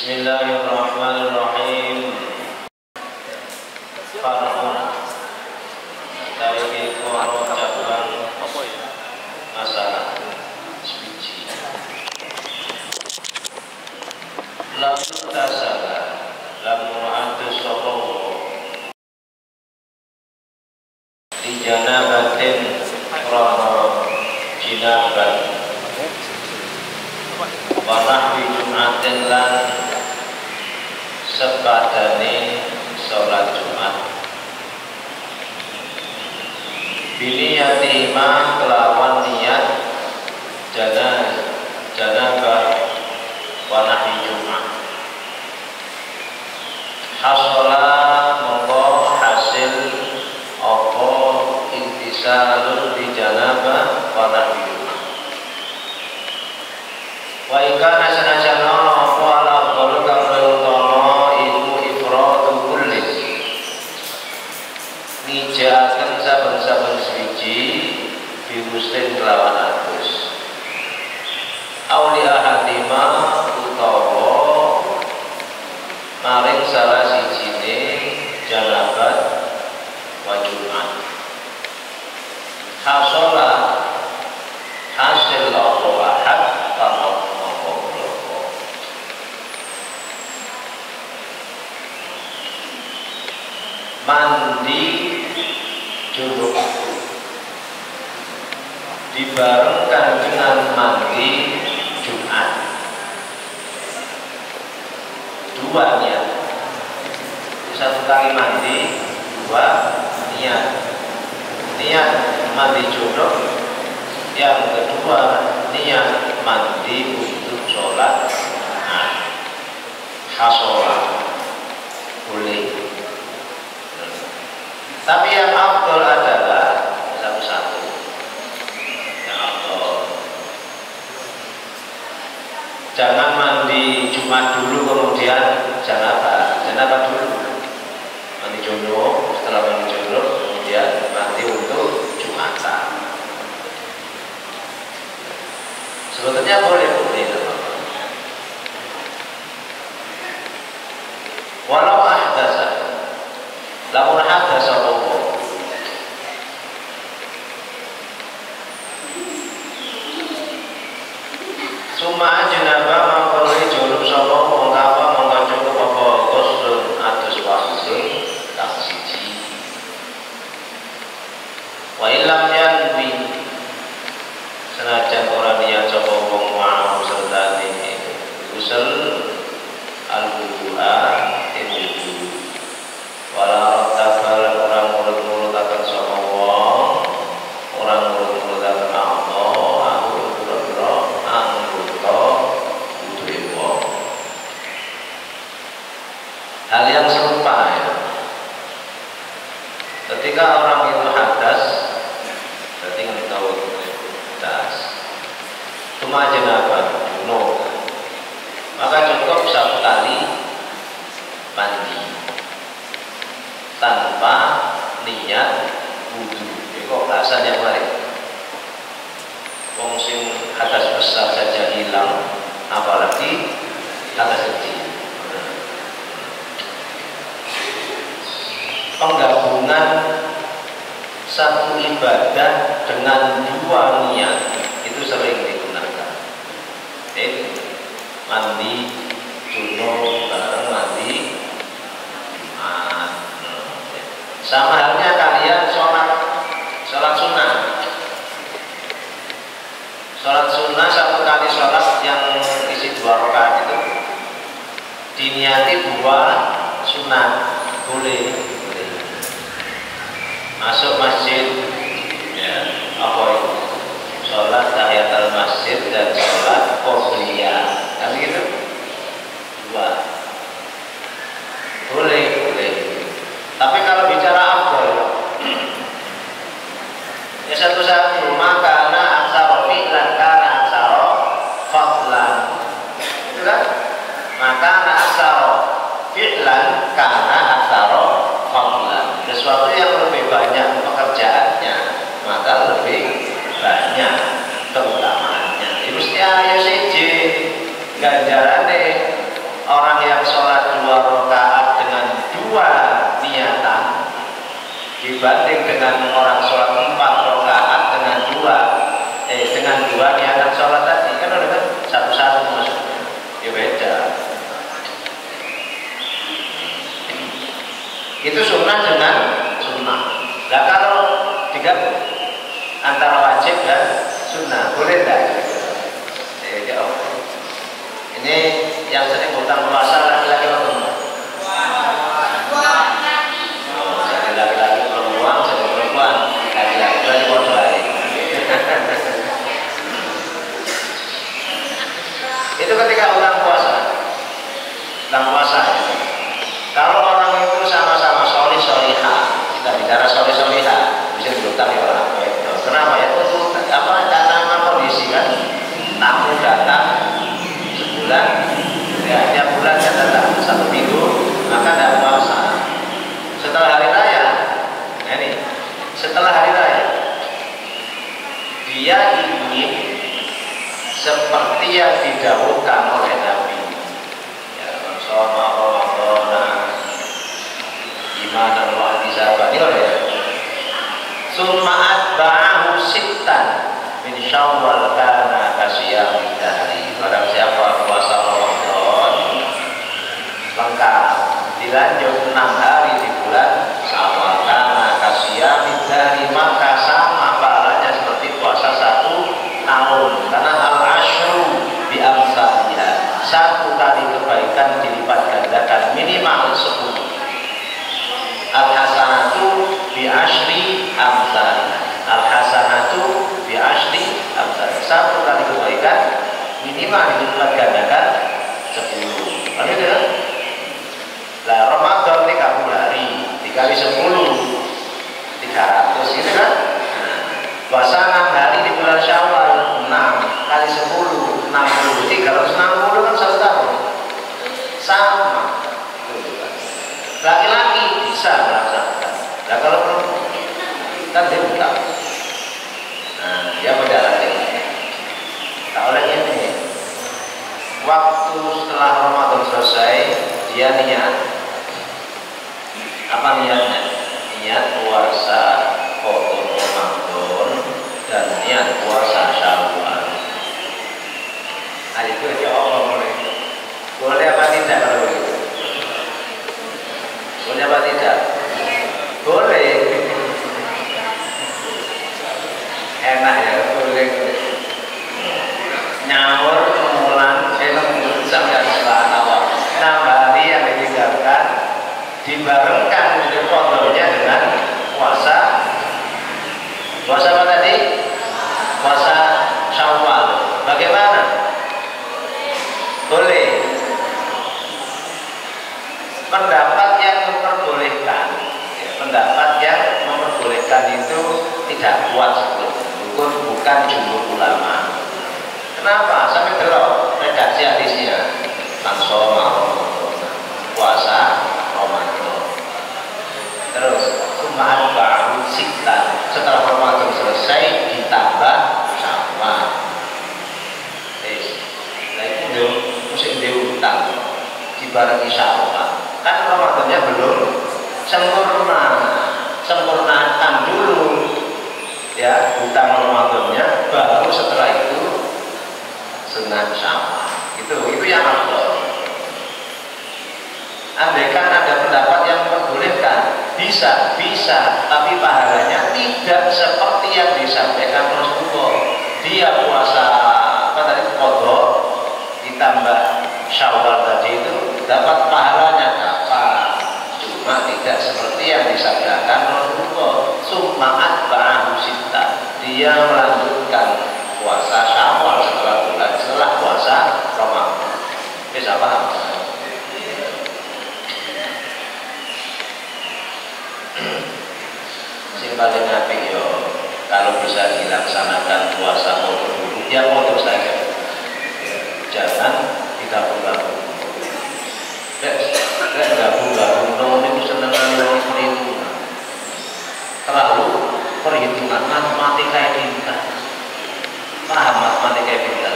Bismillahirrahmanirrahim. Farhun dari koro cabang masalah suci. Lalu tasala lamun adus sapa di janabatin krana jinabat wanah di Jumatin lan sepadane sholat Jumat biniyatima kelawan niat janabah wanah di Jumat hasola mongko hasil apa intisalun di janabah wanah di Jumat wa ikana sanajan ana apa ala qalu kang utama iku ifradu kulli nijaken saben-saben suci birusin kelawan adus auli ahadima utawa maring salah sijine janabat wa Jumat hasola hasil apa ahad tanah mandi junub dibarengkan dengan mandi Jumat dua niat satu kali mandi dua niat mandi junub yang kedua niat mandi untuk sholat hasolah boleh. Tapi yang afdol adalah satu-satu. Yang afdol, jangan mandi Jumat dulu kemudian janabah dulu. Mandi junub, setelah mandi junub kemudian mandi untuk Jumatan. Sebetulnya boleh. Walau ahdasa, lamun hadasa apa summa janaba mangkone junub sapa mongkapa mongko cukup apa ghuslun atus wahidun kang siji wa illam yanbi senajan ora niat sapa wong mau sertane ghusl al-wudu'a wudu wala tabal orang mulut-mulut akan sama wong orang mulut-mulut akan Allah aku pura-pura anggota butuh wong hal yang serupa ya ketika orang itu hadas berarti nggak tahu hadas cuma janabah junub maka cukup satu kali mandi tanpa niat wudu. Kok rasanya kemarin wong sing hadas besar saja hilang apalagi hadas kecil. Penggabungan satu ibadah dengan dua niat itu sering digunakan. Mandi junub bareng mandi Jumat. Sama halnya kalian sholat sunnah. Sholat sunnah satu kali sholat yang isi 2 rakaat itu diniati 2 sunnah boleh. Masuk masjid ya apa itu sholat tahiyatul masjid dan sholat qobliyah kan gitu 2 boleh. Tapi kalau bicara afdol ya satu-satu maka ana aksara fi'lan kana aksara fadlan itu kan maka ana aksara fi'lan kana aksara fadlan sesuatu yang lebih banyak pekerjaannya maka lebih banyak keutamaannya. Mesti ayo siji ganjarane orang Itu sunnah dengan sunnah. Nah kalau digabung antara wajib dan sunnah, boleh tidak? Ini yang sering hutang puasa laki-laki atau perempuan? Jadi laki-laki perempuan, jadi perempuan laki-laki berarti bodoh lagi. Itu ketika hutang puasa. Kalau orang itu sama-sama solihah, kita bicara solihah, bisa dihutang ya orang. Kenapa ya? Untuk apa? Karena kondisi kan, tamu datang sebulan, ya tiap bulan kan datang 1 minggu, maka tidak puasa. Setelah hari raya, nah ini, setelah hari raya, dia ingin seperti yang didahulukan oleh Nabi. Soma Ramadana imanan wa ihtisaban ya. Summa atba'ahu sittan min Syawal kana kasyamid dahri. Barang siapa puasa Ramadan lengkap dilanjut 6 hari di bulan Syawal kana kasyamid dahri, maka sama pahalanya seperti puasa 1 tahun. Karena al-asyru bi amsalihha, 1 kali kebaikan dilipat gandakan minimal 10. Al-hasanatu bi asyri amsalihha. Al-hasanatu bi asyri amsalihha. 1 kali kebaikan minimal dilipat gandakan 10. Lalu itu kan? Lah Ramadan 30 hari dikali 10 300 gitu kan? Puasa 6 hari di bulan Syawal 6 kali 10 60, 360 kan 1 tahun. Sama. Laki-laki bisa melaksanakan. Nah kalau perempuan kan dia buta. Nah dia menjalani. Tak oleh ini. Waktu setelah Ramadan selesai, dia niat. Apa niatnya? Niat puasa qadha Ramadan dan niat puasa Syawal. Nah itu ya Allah boleh apa tidak kalau begitu? Boleh apa tidak? Boleh. Enak ya, boleh. Nyaur mulan sampai selama nambah hari yang ditinggalkan dibarengkan dengan qadanya dengan puasa apa tadi? Puasa Syawal. Bagaimana? Boleh. Pendapat yang memperbolehkan, ya, pendapat yang memperbolehkan itu tidak kuat sebetulnya, bukan jumhur ulama. Kenapa? Sampai delok redaksi hadisnya. Langsoma puasa Ramadan. Terus Sumahat baru sita, setelah Ramadan selesai ditambah Syawal. Nah itu musim diutang dibarengi Syawal. Kan Ramadannya belum sempurna, sempurnakan dulu ya hutang Ramadannya, baru setelah itu sunat Syawal. Itu yang afdal. Andaikan ada pendapat yang memperbolehkan, bisa, tapi pahalanya tidak seperti yang disampaikan Rasulullah. Dia puasa apa tadi qadha ditambah Syawal tadi itu dapat pahalanya apa? Cuma tidak seperti yang disabdakan Rasulullah. Suma'at ba'ahu sitta. Dia melanjutkan puasa Syawal setelah puasa Ramadan. Bisa paham? Paling nabi yo kalau bisa dilaksanakan puasa untuk dulu ya untuk saja, jangan digabung-gabung. Gabung-gabung non itu senengan orang perhitungan, terlalu perhitungan matematika pintar. Paham matematika pintar?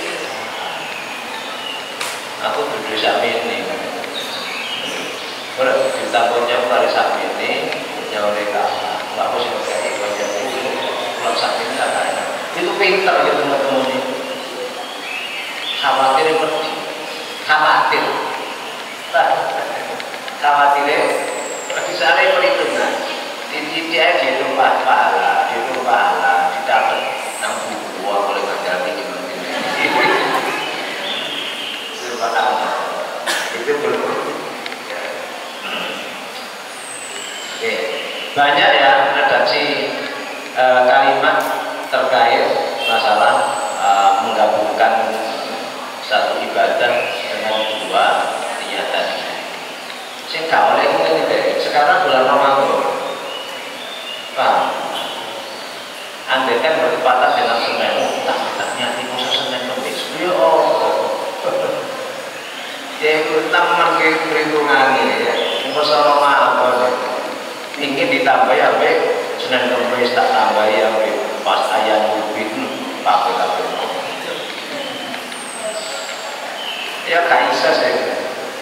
Aku berdosa ini ditanggung kali sapi ini jauh dekat. Aku sih pakai wajah itu, kalau sakit katanya itu pintar gitu teman-teman ini. Khawatir pergi, khawatir Misalnya perhitungan, di dihitung pahala, didapat nang buku oleh ngajar ini. Subhanallah. Itu belum. Oke. Banyak ya redaksi kalimat terkait masalah menggabungkan satu ibadah dengan dua niatan. Sing gak oleh ini deh. Sekarang bulan Ramadan. Paham? Andai kan bertepatan dengan Senin, tak nyati masa Senin Kamis. Ya Allah. Ya itu teman perhitungan ini ya. Masa Ramadan ingin ditambah ya, Senin Kamis tak tambah ya, pas ayam ubin pakai. Ya kaisa saya.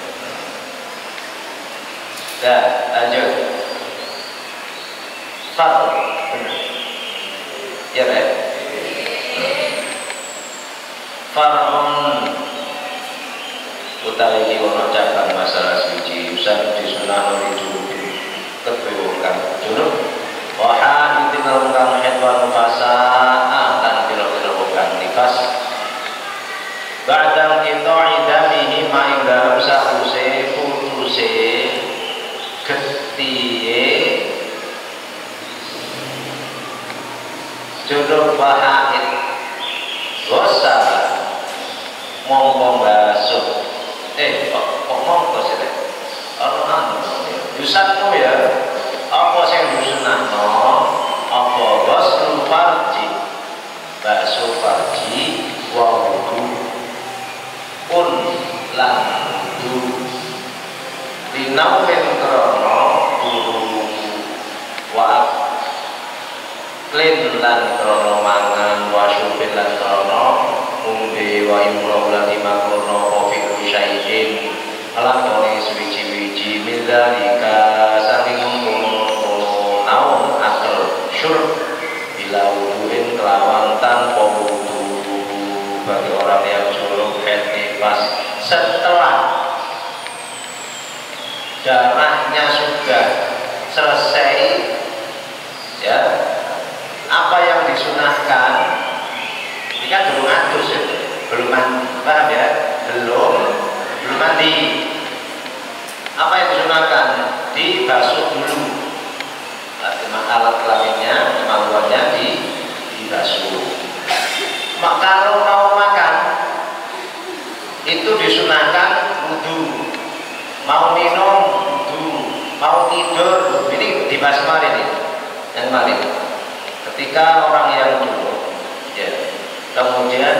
Dah, lanjut. Farq. Ya, baik. Farqun utawi wono cabang masalah suci usan disunah nuri junub kebewokan junub wahan intinal kang hedwan fasaan dan pira-pira bukan nifas ba'dal qita'i ma ing dalem sause putuse getihe junub wahaid gosal mongko basuh kok mongko sih ana yusatmu ya apa sing disunahno apa goslu farji basuh farji wa wudu pun lan wudu dinaumen krono guru wa klin lan krono mangan wa syubin lan krono umbe wa imroh lan imakrono kofi syai'in alakoni suwiji-wiji midalika saking mengkono naum akal syurb bila wuduin kelawan tanpa wudu bagi orang yang curug head nifas setelah darahnya sudah selesai ya apa yang disunahkan ini kan belum adus ya belum paham ya belum mandi apa yang disunahkan dibasuh dulu alat kelaminnya kemaluannya dibasuh kalau mau makan itu disunahkan wudu mau minum wudu mau tidur ini dibahas kemarin nih dan kemarin ketika orang yang dulu ya kemudian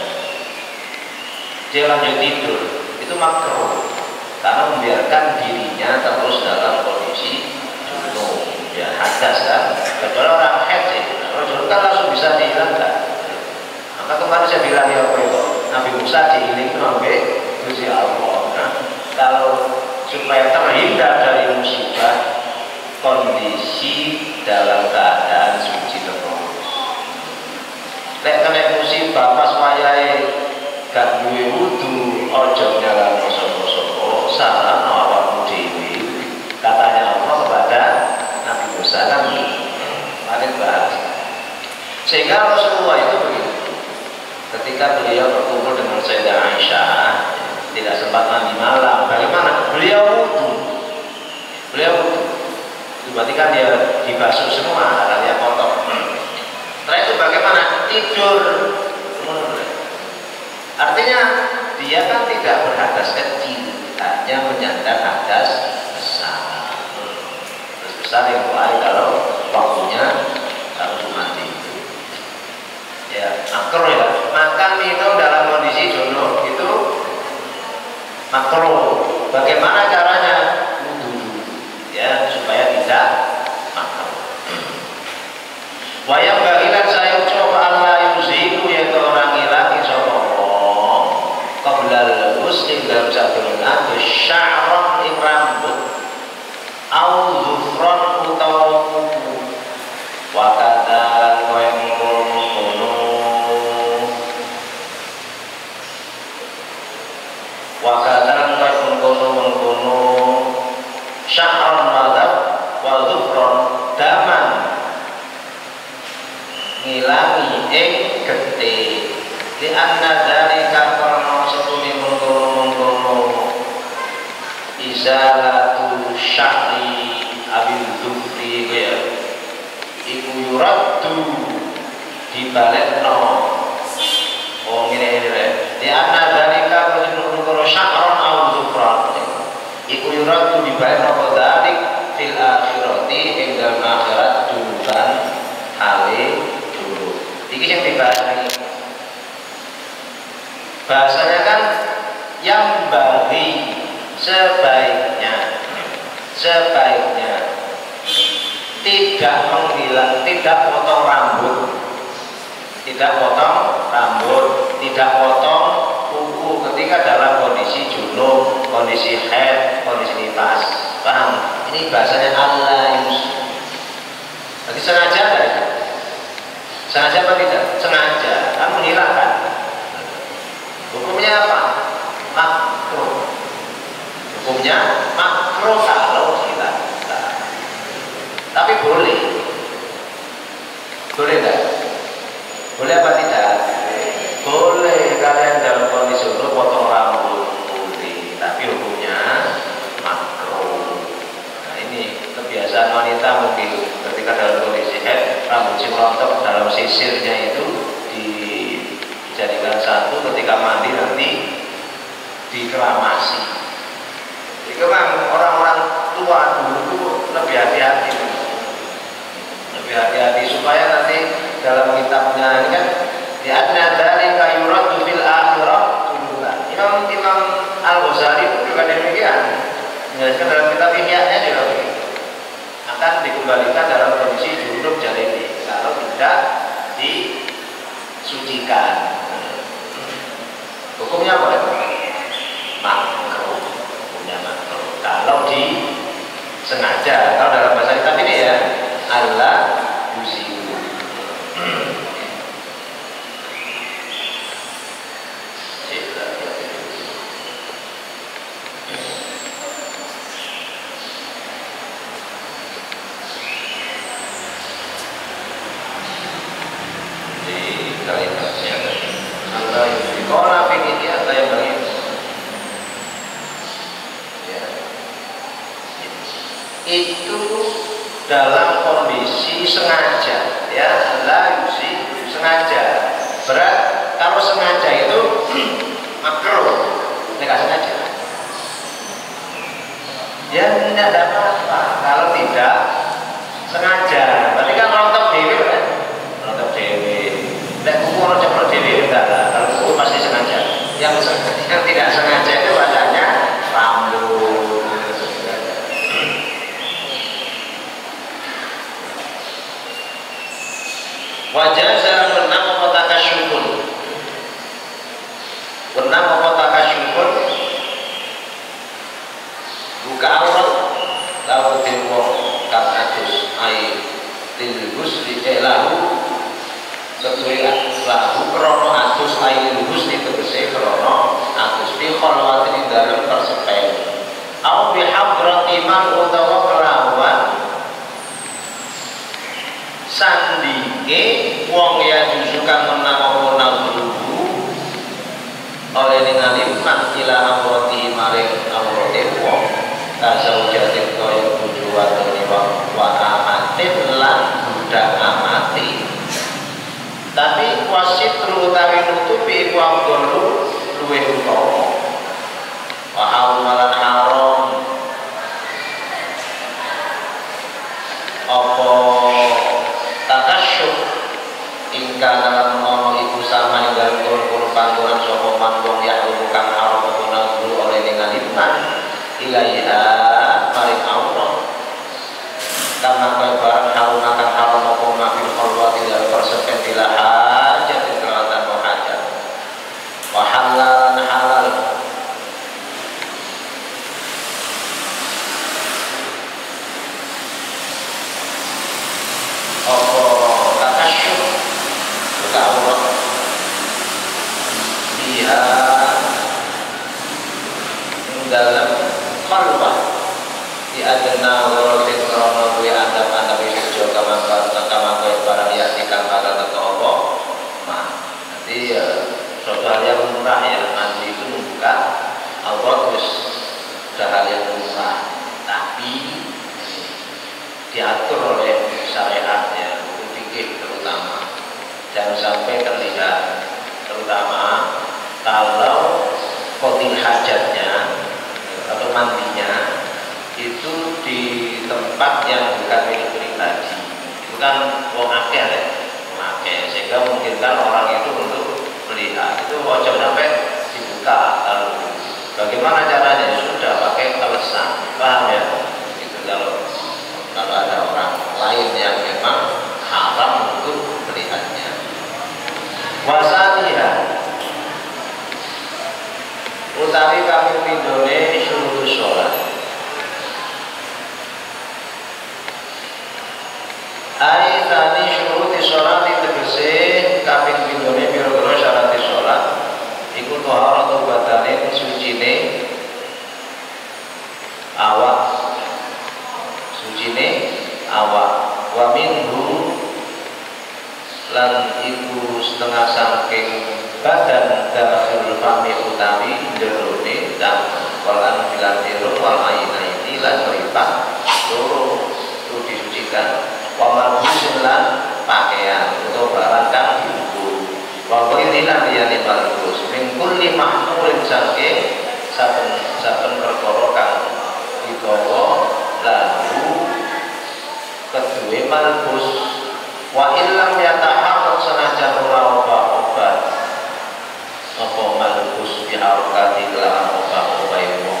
dia lanjut tidur itu makruh karena membiarkan dirinya terus dalam kondisi junub ya hadas kan kecuali orang haid sih kalau junub kan langsung bisa dihilangkan maka kemarin saya bilang ya Nabi Musa diiling sampai Gusti Allah nah, kalau supaya terhindar dari musibah kondisi dalam keadaan suci terus lek kena musibah pas wayahe gak duwe wudu ojo nyalano sapa-sapa salah awakmu dhewe katanya Allah kepada Nabi Musa kan mari bahas sehingga Rasulullah itu begitu ketika beliau berkumpul dengan Sayyidah Aisyah tidak sempat mandi malam bagaimana beliau wudu berarti kan dia dibasuh semua alatnya kotor setelah itu bagaimana tidur artinya dia kan tidak berhadas kecil hanya menyandang hadas besar terus besar yang mulai kalau waktunya harus mandi ya makruh ya makan minum dalam kondisi junub itu makruh bagaimana caranya wudu ya supaya tidak makruh wayang bagilan saya coba Allah yuziku yaitu orang ilangi sopa qablal muslim dalam satu mengaku sya'ran ing rambut au zufran utawa kuku wa kata kaya mengkono wa kata kaya mengkono sya'ran madhab ngilangi ing getih li anna dzalika karena setune mengkono-mengkono izalatu sya'ri abil dzufri ya iku yuraddu dibalekno oh ngene li anna dzalika karena mengkono sya'ron aw dzufran iku yuraddu dibalekno dzalik fil akhirati ing dalem akhirat durukan hale dulu iki sing dibahas iki bahasanya kan yang bagi sebaiknya tidak menghilang, tidak potong rambut, tidak potong kuku ketika dalam kondisi junub, kondisi haid, kondisi nifas. Paham? Ini bahasanya Allah yus. Berarti sengaja enggak? Sengaja apa tidak? Sengaja. Kan menghilangkan. Hukumnya apa? Makruh. Hukumnya makruh kalau hilang. Tapi boleh. Boleh enggak? Boleh apa tidak? Boleh kalian dalam kondisi itu potong rambut boleh, tapi hukumnya makruh. Nah ini kebiasaan wanita mungkin ketika dalam kondisi haid rambut si rontok dalam sisirnya itu dijadikan satu, ketika mandi nanti dikeramasi. Jadi memang orang-orang tua dulu itu lebih hati-hati, supaya nanti dalam kitabnya ini kan lihatnya dari kayurat fil akhirah tuntutan. Imam Al-Ghazali juga demikian menjelaskan dalam kitab Ihya'nya juga akan dikembalikan dalam kondisi junub jalili kalau tidak disucikan. Hukumnya apa? Makruh. Hukumnya makruh. Kalau disengaja, kalau dalam bahasa kitab ini ya Allah yusiu. Itu dalam kondisi sengaja ya, la yusi sengaja. Berat kalau sengaja itu makruh, tidak sengaja ya tidak ada apa-apa. Kalau tidak sengaja berarti kan rontok dewi kan, rontok dewi nek kuku ono ceplok dewi enggak lah. Kalau kuku pasti sengaja. Yang tidak sengaja itu badannya rambut. Wajah saya benang apa takasyukun, benang apa takasyukun, buka aurat lalu timbul kang adus air tilbus di lahu sesuai lahu krono adus air tilbus di tegese krono adus di kholwatin dalam tersepen au bihabrat iman utawa kelawan sandinge wong ya jusukan menang apa nazruhu oleh ningali makila amroti maring amroti wong kasaujatin kaya bojo wadone wa amatin lan budak amati. Tapi wasit utawi nutupi iku abdul luwih utawa wa haumalan haram apa takasyuf ingkang dalam ono iku sama ing dalem kurun panggonan sapa man wong ya kang haram apa dulu oleh ningali man ilaiha maring aurat kama barang haram akan haram apa mafil khalwati dalam persepen bila hajat kelatan hajat wa halal halal dalam khalwah di adna walaupun krono kuwi adab-adab iso kama barang ya dikang bakal teko sampai terlihat, terutama kalau qadil hajatnya atau mandinya itu di tempat yang bukan milik pribadi. Itu kan wong akeh ya, sehingga memungkinkan orang itu untuk melihat. Itu ojo sampai dibuka. Lalu bagaimana caranya? Sudah pakai telesan, paham ya? Itu kalau ada orang lain yang memang haram untuk melihatnya. Wasaniha utawi kami pindone syurutus sholat. Ai tani syuruti sholat tegese kaping pindone pira-pira syarat sholat iku taharatu badane sucine awak, sucine awak, wa minhu lan iku setengah saking badan dakhil fami utawi jerone dan walan bilan irung wal aina ini lan meripat loro itu disucikan. Wamal busulan pakaian atau barang kang diukur. Wa inilah liyane malbus min kulli mahmulin saking saben perkara kang digawa lalu kedue malbus. Wa illam yataharrak sanajan ora obat apa malbus biharokati kelawan obat-obat itu.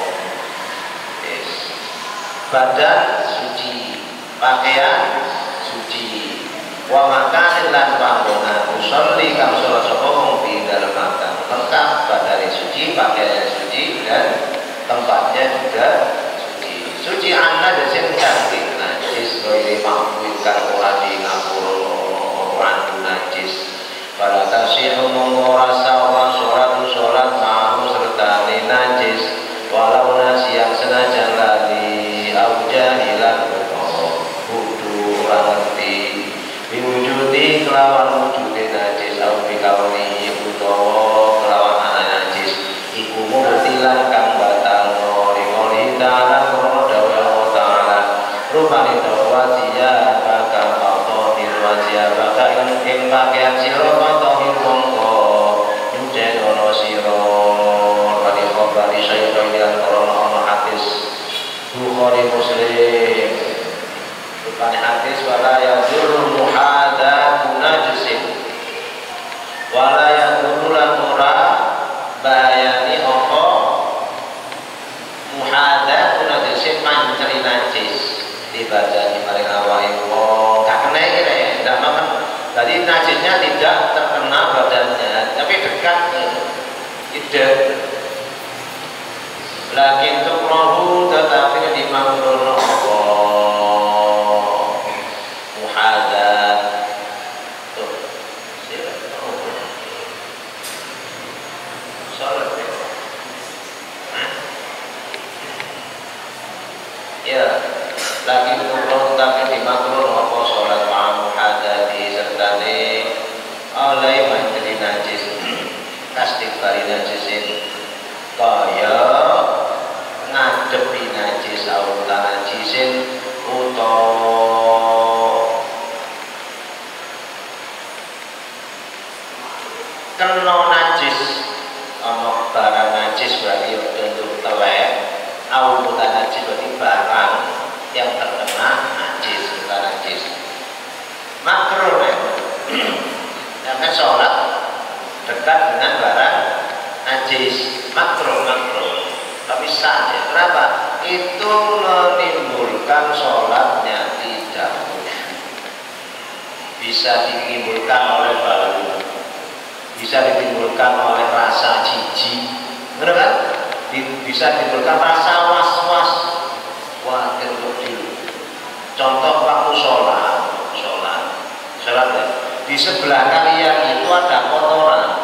Badan suci, pakaian suci, wa makanin lan panggonan usolli kang sholat sapa wong fi dalem makan lengkap badane suci, pakaiannya suci dan tempatnya juga suci. Suci anna jasin cantik najis kowe mampu kang ora di ngapura ora najis. Pada tasih monggo rasa wa sholat mau serta najis walau nasiyan senajan lali au jahilan ora ngerti biwujudi kelawan wujude najis au bikauni utawa kelawan ana najis iku mubtilan kang batal ngoli ta'ala krono dawuh Allah ta'ala rupane tawasiya bakal tahir wasiya bakal ing pakaian sira tahir mongko nyucen ono sira wali khabari syaitan lan krono ono hadis Bukhari Muslim bukan hadis wala yazul muhadatu najisin wala yazul ora bayani apa muhadatu najisin manceri najis di badan maring awake wong gak kena kira ndak makan. Jadi najisnya tidak terkena badannya tapi dekat ide lakin tukrahu tetapi dimakruh apa muhadat tuh salat ya lakin tukrahu tetapi dimakruh apa salat muhadati serta oleh menjadi najis kastik bari najisin kaya ngadepi najis au najisin utawa kena najis ana barang najis berarti untuk telek au najis berarti barang yang terkena najis bukan najis makruh ya kan sholat dekat dengan barang najis makruh tapi sah ya. Kenapa? Itu menimbulkan sholatnya tidak bisa ditimbulkan oleh bau, bisa ditimbulkan oleh rasa jijik, benar kan? Bisa ditimbulkan rasa was-was, wah terlalu. Contoh waktu sholat ya. Di sebelah kalian itu ada kotoran.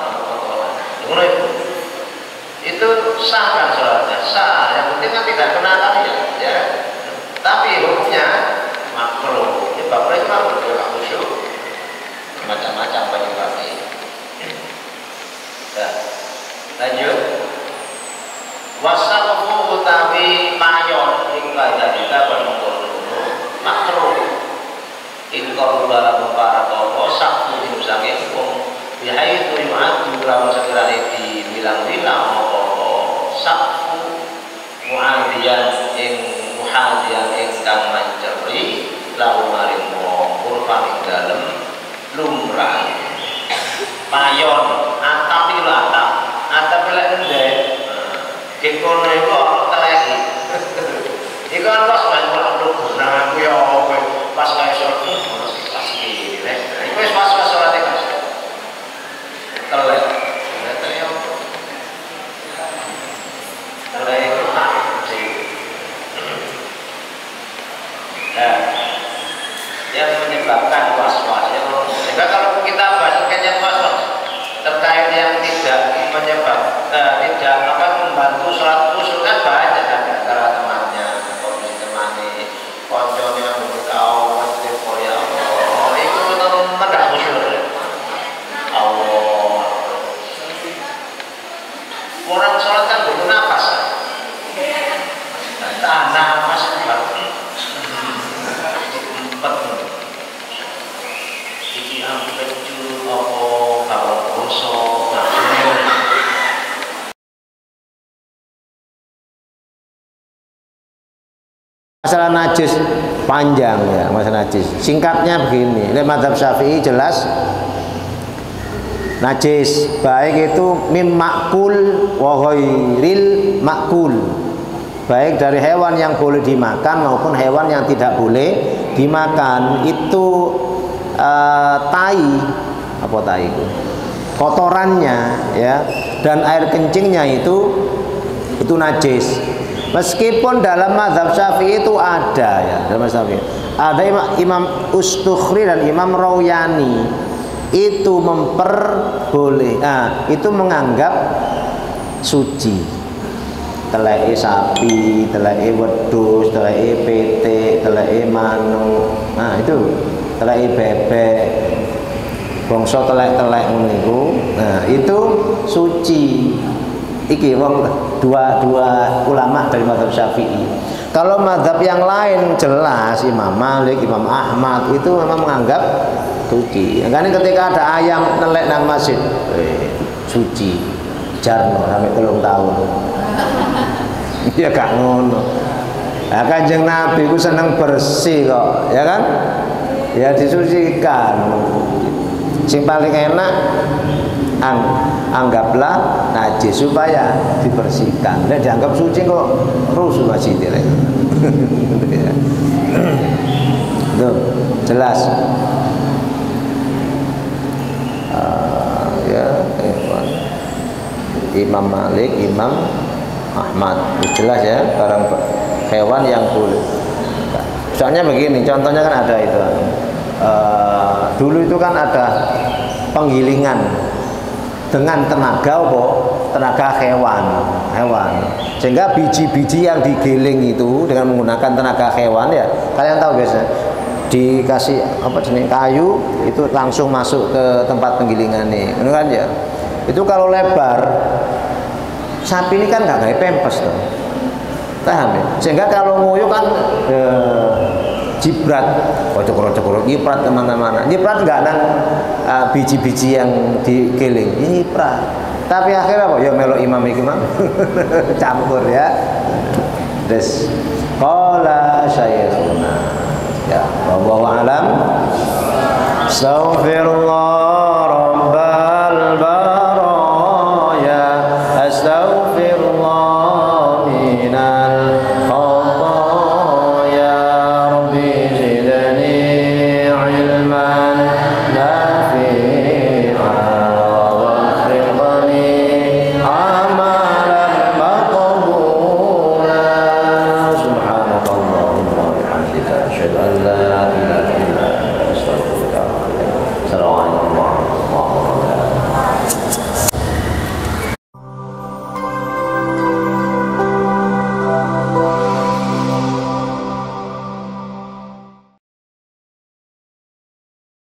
Itu sah kan sholatnya? Sah, yang penting kan tidak kena kalian ya. Tapi hukumnya makruh. Ini bapaknya makruh ya, khusyuk macam-macam bagi kami. Ya, lanjut. Wasaqfu utawi mayon hingga jadi penunggu makruh. Ingkar barang para toko saktu diusangi hukum muhadiyan ing muhadiyan ingkang menceri lahu maring wong urfan ing dalem lumrah payon atap iki lho atap lek ndek dikono iku ana teleki iku kan kok sampeyan kok nang aku ya apa pas kaya sholat pas iki rek iku wis pas sholat iki telek yang menyebabkan was-was sehingga kalau kita bahas terkait was-was terkait yang tidak tidak membantu sholat khusyuk kan banyak kan antara temannya temannya konconya tahu ya Allah itu tidak khusyuk Allah orang sholat kan butuh nafas tahan nafas iki ampe cu apa kalau bosok masalah najis panjang ya, masalah najis. Singkatnya begini, lewat mazhab Syafi'i jelas najis baik itu mim makul wa ghairil makul. Baik dari hewan yang boleh dimakan maupun hewan yang tidak boleh dimakan. Itu tai apa tai itu? Kotorannya ya dan air kencingnya itu najis. Meskipun dalam mazhab Syafi'i itu ada ya, dalam mazhab Syafi'i ada Imam Ustukhri dan Imam Rawyani itu itu menganggap suci. Teleke sapi, teleke wedhus, teleke pitik, teleke manuk. Nah, itu teleke bebek. Bangsa telek-telek ngono iku. Nah, itu suci. Iki wong dua ulama dari mazhab Syafi'i. Kalau mazhab yang lain jelas Imam Malik, Imam Ahmad itu memang menganggap suci. Karena ketika ada ayam nelek nang masjid, suci. Jarno sampai 3 tahun. Ya gak ngono. Nah, Kanjeng Nabi ku seneng bersih kok, ya kan? Ya disucikan. Sing paling enak anggaplah najis supaya dibersihkan. Nek dianggap suci kok rusuh masjid rek. Tuh, jelas. Imam Malik, Imam Ahmad, jelas ya barang hewan yang boleh. Soalnya begini, contohnya kan ada itu. Dulu itu kan ada penggilingan dengan tenaga hewan, sehingga biji-biji yang digiling itu dengan menggunakan tenaga hewan ya. Kalian tahu biasanya dikasih kayu itu langsung masuk ke tempat penggilingan nih, benar kan ya? Itu kalau lebar, sapi ini kan nggak kayak pempes tuh, paham ya? Sehingga kalau nguyuh kan jibrat, cokro jibrat kemana-mana. Jibrat nggak ada biji-biji yang digiling, ini jibrat. Tapi akhirnya apa? Ya melo imam campur ya. Des, qala syayikhuna. Ya, wallahu a'lam. Astaghfirullah.